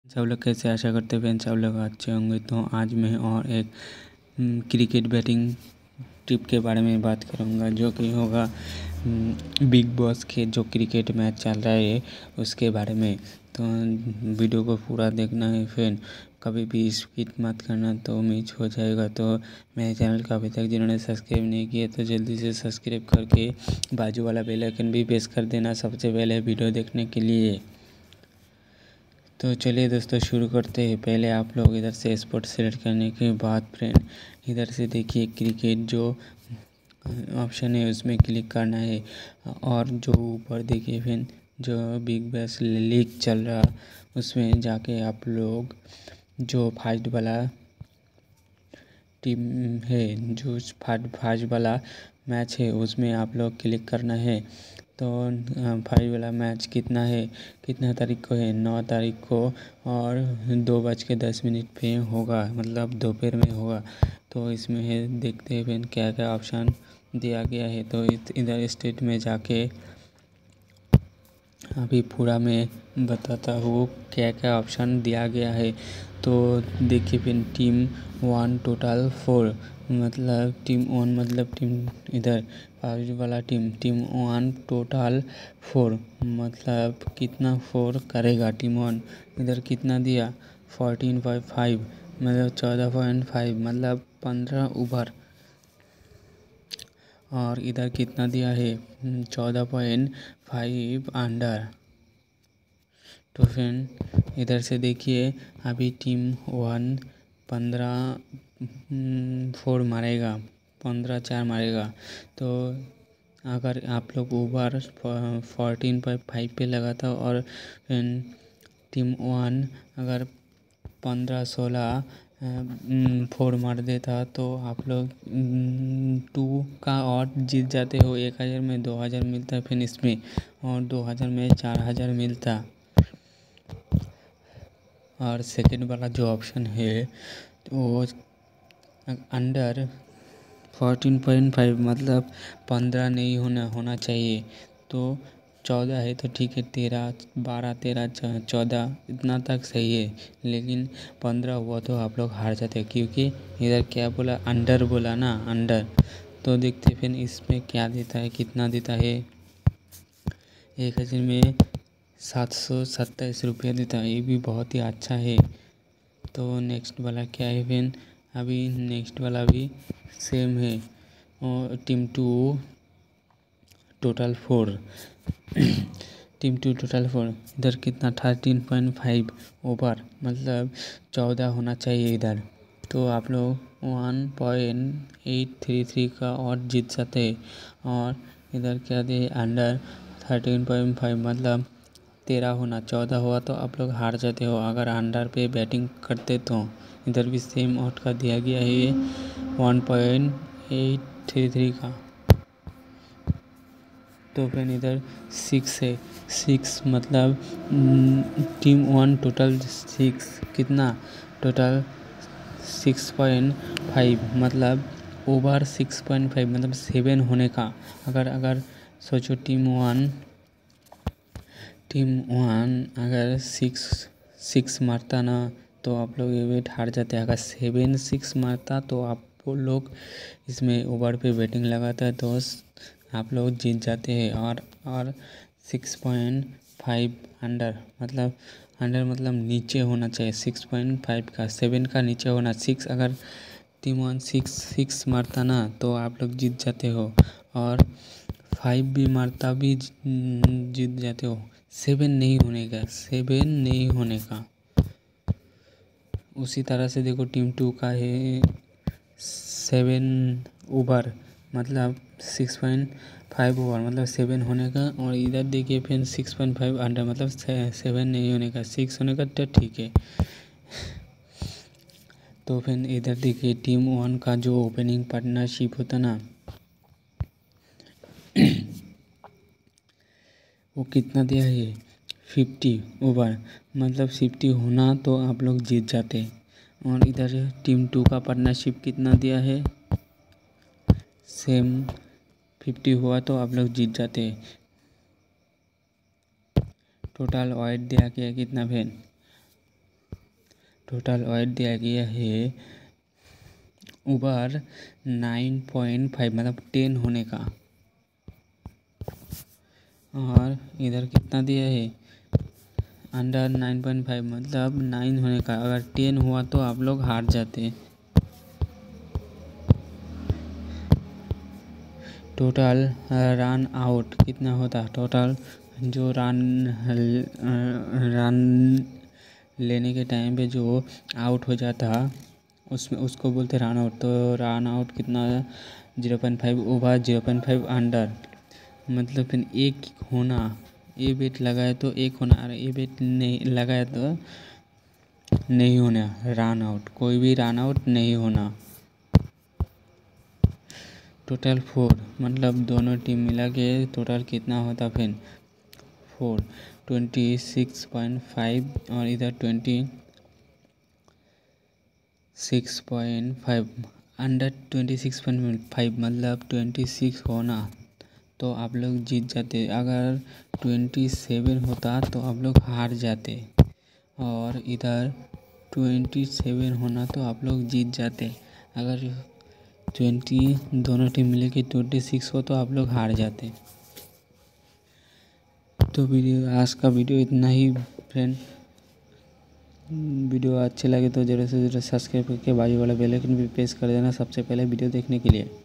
सब लोग कैसे, आशा करते हैं सब लोग अच्छे होंगे। तो आज मैं और एक क्रिकेट बैटिंग टिप के बारे में बात करूंगा, जो कि होगा बिग बॉस के जो क्रिकेट मैच चल रहा है उसके बारे में। तो वीडियो को पूरा देखना है, फिर कभी भी स्किप मत करना, तो मिस हो जाएगा। तो मेरे चैनल को अभी तक जिन्होंने सब्सक्राइब नहीं किया तो जल्दी से सब्सक्राइब करके बाजू वाला बेल आइकन भी प्रेस कर देना सबसे पहले वीडियो देखने के लिए। तो चलिए दोस्तों शुरू करते हैं। पहले आप लोग इधर से स्पोर्ट सेलेक्ट करने के बाद फ्रेंड इधर से देखिए क्रिकेट जो ऑप्शन है उसमें क्लिक करना है, और जो ऊपर देखिए फ्रेंड जो बिग बैश लीग चल रहा उसमें जाके आप लोग जो फर्स्ट वाला टीम है, जो फर्स्ट वाला मैच है उसमें आप लोग क्लिक करना है। तो फाइव वाला मैच कितना तारीख को है, 9 तारीख को, और 2:10 पे होगा, मतलब दोपहर में होगा। तो इसमें है, देखते हैं फिर क्या क्या ऑप्शन दिया गया है। तो इधर स्टेट में जाके अभी पूरा मैं बताता हूँ क्या क्या ऑप्शन दिया गया है। तो देखिए फिर टीम 1 टोटल 4, मतलब टीम 1 मतलब टीम इधर फर्स्ट वाला टीम 1 टोटल 4, मतलब कितना 4 करेगा टीम 1। इधर कितना दिया 14.5, मतलब 14.5, मतलब 15 ओवर। और इधर कितना दिया है 14.5 अंडर। तो फ्रेंड इधर से देखिए अभी टीम 1 15 4 मारेगा, 15 4 मारेगा। तो अगर आप लोग ओवर 14.5 पे लगाता और टीम 1 अगर 15 16 4 मार देता तो आप लोग 2 का और जीत जाते हो। 1000 में 2000 मिलता फिर इसमें, और 2000 में 4000 मिलता। और सेकंड वाला जो ऑप्शन है वो अंडर 14.5, मतलब 15 नहीं होना चाहिए। तो 14 है तो ठीक है, 13 12 13 14 इतना तक सही है। लेकिन 15 हुआ तो आप लोग हार जाते, क्योंकि इधर क्या बोला, अंडर बोला ना, अंडर। तो देखते फिर इसमें क्या देता है, कितना देता है। 1000 में 727 रुपया देता है, ये भी बहुत ही अच्छा है। तो नेक्स्ट वाला क्या है फिर, अभी नेक्स्ट वाला भी सेम है, और टीम 2 टोटल 4 टीम 2 टोटल 4, इधर कितना 13.5 ओवर, मतलब 14 होना चाहिए इधर। तो आप लोग 1.833 का और जीत सकते। और इधर क्या दे अंडर 13.5, मतलब 13 होना, 14 हुआ तो आप लोग हार जाते हो अगर अंडर पे बैटिंग करते। तो इधर भी सेम आउट का दिया गया है 1.833 का। तो फिर इधर 6 है, 6 मतलब टीम 1 टोटल 6, कितना टोटल 6.5, मतलब ओवर 6.5, मतलब 7 होने का। अगर सोचो टीम 1 अगर 6 मारता ना तो आप लोग ये वेट हार जाते। अगर 7 6 मारता तो आप लोग इसमें ओवर पे बैटिंग लगाता है तो आप लोग जीत जाते हैं। और 6.5 अंडर मतलब नीचे होना चाहिए, 6.5 का, 7 का नीचे होना। 6 अगर टीम 1 6 मारता ना तो आप लोग जीत जाते हो, और 5 भी मारता भी जीत जाते हो। 7 नहीं होने का। उसी तरह से देखो टीम 2 का है 7 ओवर, मतलब 6.5 ओवर, मतलब 7 होने का। और इधर देखिए फिर 6.5 अंडर, मतलब 7 नहीं होने का, 6 होने का, तो ठीक है। तो फिर इधर देखिए टीम 1 का जो ओपनिंग पार्टनरशिप होता ना वो कितना दिया है 50 ओवर, मतलब 50 होना तो आप लोग जीत जाते। और इधर टीम 2 का पार्टनरशिप कितना दिया है, सेम 50 हुआ तो आप लोग जीत जाते। टोटल वाइड दिया गया कितना फिर टोटल वेट दिया गया है ओवर 9.5 मतलब 10 होने का। और इधर कितना दिया है अंडर 9.5 मतलब 9 होने का। अगर 10 हुआ तो आप लोग हार जाते। टोटल रन आउट कितना होता, टोटल जो रन लेने के टाइम पे जो आउट हो जाता उसमें उसको बोलते रन आउट। तो रन आउट कितना 0.5 ओवर 0.5 अंडर मतलब फिर एक होना। ए बेट लगाए तो एक होना, और ए बेट नहीं लगाए तो नहीं होना रन आउट, कोई भी रन आउट नहीं होना। टोटल 4 मतलब दोनों टीम मिला के टोटल कितना होता फिर 4 26.5 और इधर 26.5 अंडर 26.5 मतलब 26 होना तो आप लोग जीत जाते। अगर 27 होता तो आप लोग हार जाते, और इधर 27 होना तो आप लोग जीत जाते। अगर 20 दोनों टीम मिले के 26 हो तो आप लोग हार जाते। तो आज का वीडियो इतना ही फ्रेंड। वीडियो अच्छे लगे तो ज़रूर से ज़रूर सब्सक्राइब करके बाजू वाला बेल आइकन भी प्रेस कर देना सबसे पहले वीडियो देखने के लिए।